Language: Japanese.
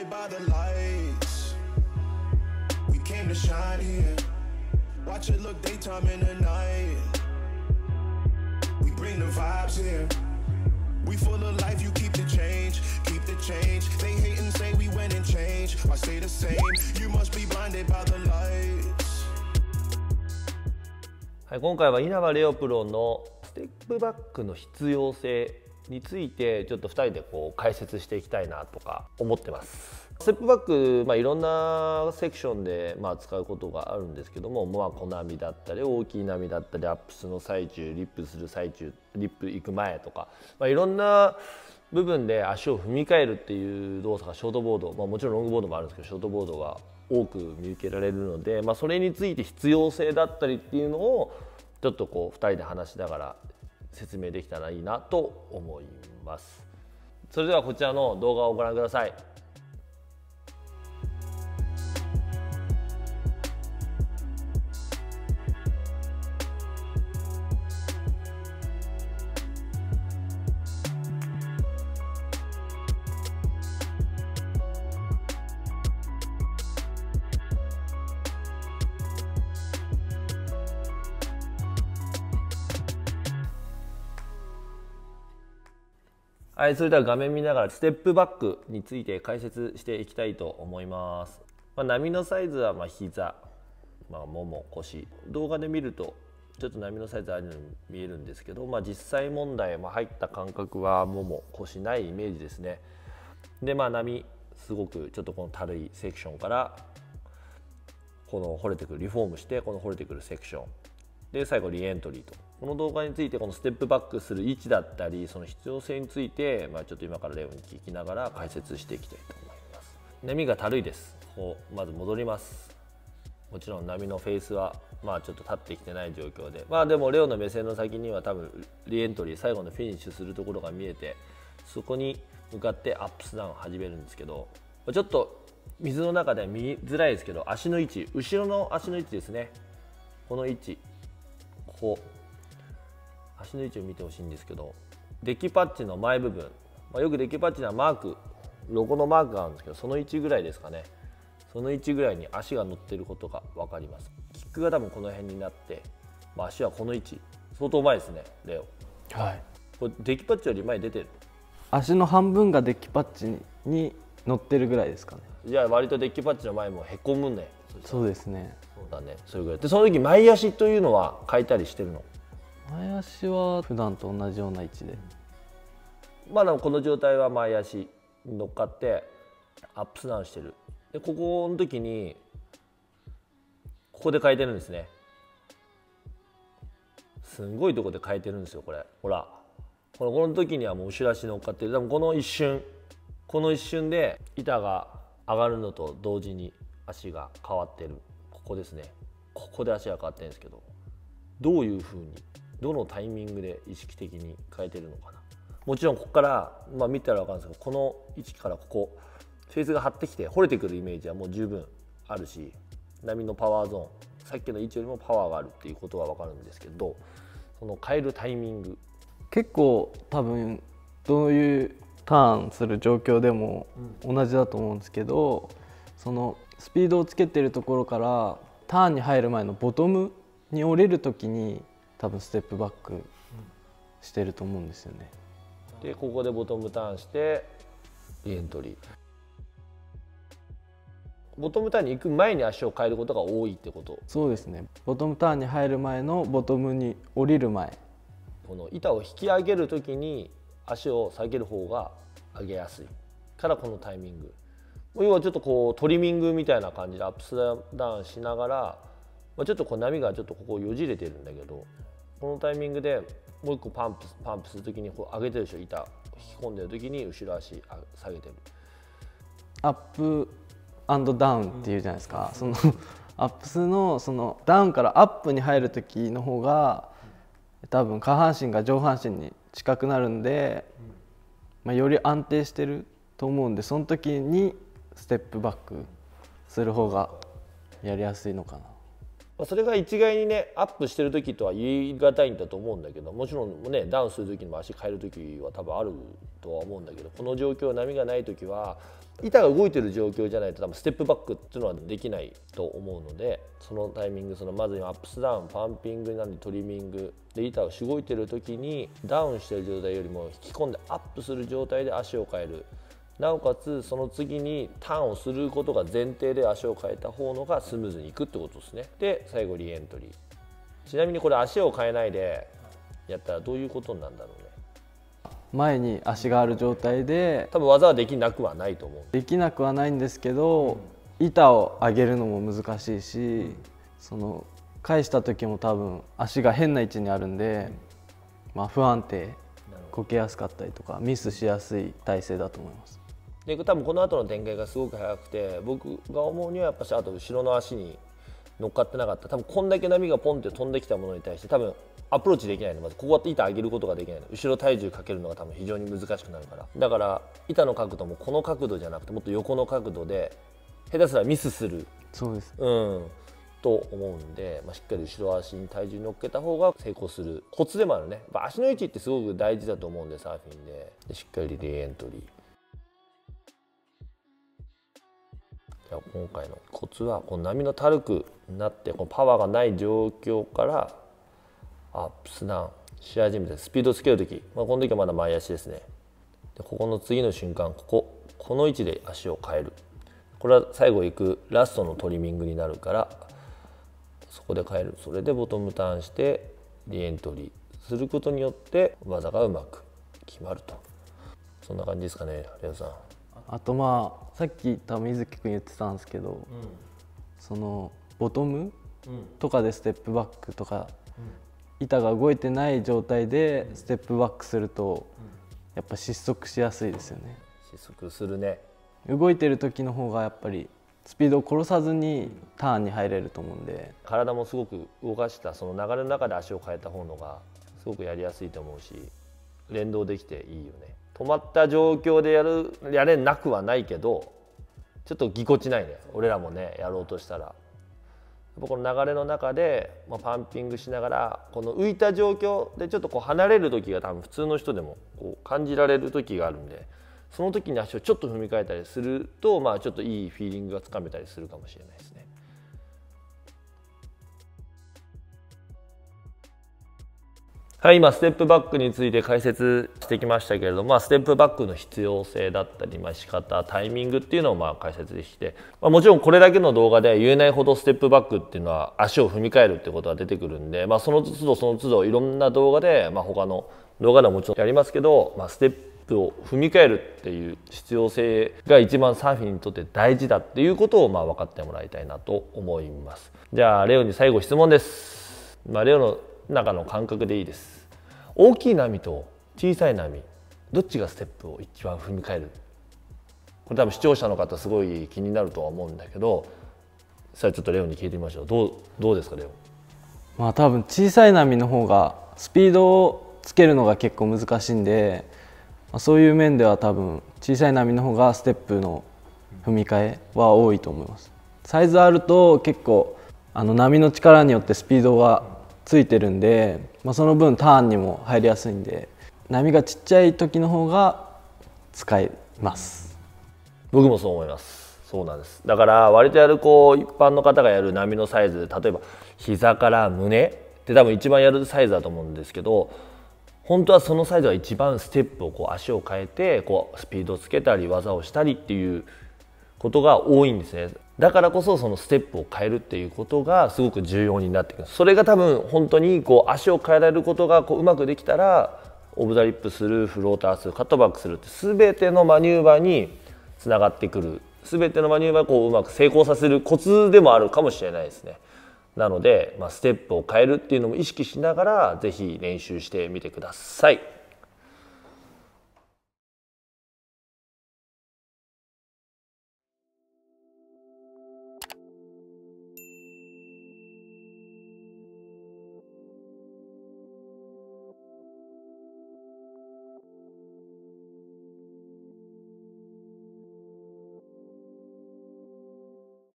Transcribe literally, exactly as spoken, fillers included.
blinded by the lights. We came to shine here. Watch it look daytime in the night. We bring the vibes here. We full of life, you keep the change, keep the change. They hate and say we went and change. I stay the same. You must be blinded by the lights. はい、今回は稲葉レオプロのステップバックの必要性についてちょっとふたりでこう解説していきたいなとか思ってます。ステップバック、まあ、いろんなセクションでまあ使うことがあるんですけども、まあ、小波だったり大きい波だったりアップスの最中リップする最中リップ行く前とか、まあ、いろんな部分で足を踏み替えるっていう動作がショートボード、まあ、もちろんロングボードもあるんですけどショートボードが多く見受けられるので、まあ、それについて必要性だったりっていうのをちょっとこうふたりで話しながら説明できたらいいなと思います。それではこちらの動画をご覧ください。はい、それでは画面見ながらステップバックについて解説していきたいと思います。まあ、波のサイズはまあ膝、まあ、もも、腰、動画で見るとちょっと波のサイズあるように見えるんですけど、まあ、実際問題、まあ、入った感覚はもも、腰ないイメージですね。で、まあ、波すごくちょっとこのたるいセクションからこの掘れてくるリフォームしてこの掘れてくるセクションで最後リエントリーと。この動画についてこのステップバックする位置だったりその必要性について、まあ、ちょっと今からレオに聞きながら解説していきたいと思います。波がたるいです。こうまず戻ります。もちろん波のフェースはまあちょっと立ってきてない状況で、まあでもレオの目線の先には多分リエントリー最後のフィニッシュするところが見えてそこに向かってアップスダウンを始めるんですけど、ちょっと水の中では見づらいですけど足の位置、後ろの足の位置ですね。この位置、ここ足の位置を見てほしいんですけど、デッキパッチの前部分、まあ、よくデッキパッチにはマークロゴのマークがあるんですけどその位置ぐらいですかね。その位置ぐらいに足が乗っていることが分かります。キックが多分この辺になって、まあ、足はこの位置相当前ですねレオ。 はい、 これデッキパッチより前に出てる。 足の半分がデッキパッチに乗ってるぐらいですかね。 じゃあ割とデッキパッチの前もへこむね。 そうですね。 そうだね、それぐらいでその時前足というのは変えたりしてるの？ 前足は普段と同じような位置で、 まだこの状態は前足に乗っかってアップスダウンしてる。でここの時にここで変えてるんですね。すんごいとこで変えてるんですよこれ。ほらこのこの時にはもう後ろ足乗っかってる。でもこの一瞬この一瞬で板が上がるのと同時に足が変わってる。ここですね。ここで足が変わってるんですけど、どういうふうにどのタイミングで意識的に変えてるのかな。もちろんここから、まあ、見たら分かるんですけどこの位置からここフェースが張ってきて掘れてくるイメージはもう十分あるし、波のパワーゾーンさっきの位置よりもパワーがあるっていうことは分かるんですけど、その変えるタイミング結構多分どういうターンする状況でも同じだと思うんですけど、そのスピードをつけてるところからターンに入る前のボトムに降りる時に多分ステップバックしてると思うんですよね。 でここでボトムターンしてリエントリー。ボトムターンに行く前に足を変えることが多いってこと？ そうですね。ボトムターンに入る前のボトムに降りる前、 この板を引き上げる時に足を下げる方が上げやすいからこのタイミング、要はちょっとこうトリミングみたいな感じでアップスダウンしながら、まあ、ちょっとこう波がちょっとここよじれてるんだけど、このタイミングでもう一個パンプパンプする時にこう上げてるでしょ。板引き込んでる時に後ろ足下げてる。 アップアンドダウンっていうじゃないですか。そのアップスのそのダウンからアップに入る時の方が多分下半身が上半身に近くなるんで、まあ、より安定してると思うんで、その時にステップバックする方がやりやすいのかな。 まあ、それが一概にねアップしてる時とは言い難いんだと思うんだけど、もちろんねダウンする時にも足変える時は多分あるとは思うんだけど、この状況波がない時は板が動いてる状況じゃないと多分ステップバックっていうのはできないと思うので、そのタイミング、そのまずアップスダウン、パンピングなんでトリミングで板が動いてる時にダウンしてる状態よりも引き込んでアップする状態で足を変える。なおかつその次にターンをすることが前提で足を変えた方のがスムーズにいくってことですね。で最後リエントリー。ちなみにこれ足を変えないでやったらどういうことになるんだろうね。 前に足がある状態で多分技はできなくはないと思う。 できなくはないんですけど、うん、板を上げるのも難しいし、うん、その返した時も多分足が変な位置にあるんで、うん、まあ不安定、こけやすかったりとかミスしやすい体勢だと思います。 で多分この後の展開がすごく速くて、僕が思うにはやっぱしあと後ろの足に乗っかってなかった、多分こんだけ波がポンって飛んできたものに対して多分アプローチできないの、まずここは板上げることができないの、後ろ体重かけるのが多分非常に難しくなるから、だから板の角度もこの角度じゃなくてもっと横の角度で下手すらミスする、 そうです、 うん、と思うんで、まあ、しっかり後ろ足に体重に乗っけた方が成功するコツでもあるね。やっぱ足の位置ってすごく大事だと思うんで、サーフィン で, でしっかりリエントリー。今回のコツはこの波のタルクになってこのパワーがない状況からアップスダウンし始めてスピードをつける時、まあ、この時はまだ前足ですね。でここの次の瞬間、こここの位置で足を変える。これは最後行くラストのトリミングになるからそこで変える。それでボトムターンしてリエントリーすることによって技がうまく決まると。そんな感じですかね、レオさん。 あとまあさっき多分水木君言ってたんですけど、うん、そのボトムとかでステップバックとか、うん、板が動いてない状態でステップバックすると、うん、やっぱ失速しやすいですよね。 失速するね。 動いてる時の方がやっぱりスピードを殺さずにターンに入れると思うんで、 体もすごく動かしたその流れの中で足を変えた方のがすごくやりやすいと思うし、連動できていいよね。止まった状況でやるやれなくはないけどちょっとぎこちないね、俺らもねやろうとしたら。やっぱこの流れの中で、まあ、パンピングしながらこの浮いた状況でちょっとこう離れる時が多分普通の人でもこう感じられる時があるんで、その時に足をちょっと踏み替えたりすると、まあ、ちょっといいフィーリングがつかめたりするかもしれないですね。はい、今ステップバックについて解説してきましたけれども、まあ、ステップバックの必要性だったり、まあ、仕方、タイミングっていうのをまあ解説できて、まあ、もちろんこれだけの動画では言えないほどステップバックっていうのは足を踏み替えるってことが出てくるんで、まあ、その都度その都度いろんな動画で、まあ、他の動画ではもちろんやりますけど、まあ、ステップを踏み替えるっていう必要性が一番サーフィンにとって大事だっていうことをまあ分かってもらいたいなと思います。じゃあレオに最後質問です。まあ、レオの中の感覚でいいです。大きい波と小さい波、どっちがステップを一番踏み替える？これ多分視聴者の方すごい気になるとは思うんだけど、さあちょっとレオに聞いてみましょう。どう、どうですかレオ？ まあ多分小さい波の方がスピードをつけるのが結構難しいんで、そういう面では多分小さい波の方がステップの踏み替えは多いと思います。サイズあると結構あの波の力によってスピードがついてるんで、まあ、その分ターンにも入りやすいんで、波がちっちゃい時の方が使えます。 僕もそう思います。そうなんです。だから割とやるこう一般の方がやる波のサイズ、例えば膝から胸って多分一番やるサイズだと思うんですけど、本当はそのサイズが一番ステップをこう足を変えてこうスピードをつけたり技をしたりっていうことが多いんですね。だからこそそのステップを変えるっていうことがすごく重要になってくる。それが多分本当にこう足を変えられることがこううまくできたら、オブザリップする、フローターする、カットバックするって全てのマニューバーにつながってくる。全てのマニューバーをこううまく成功させるコツでもあるかもしれないですね。なので、まあ、ステップを変えるっていうのも意識しながらぜひ練習してみてください。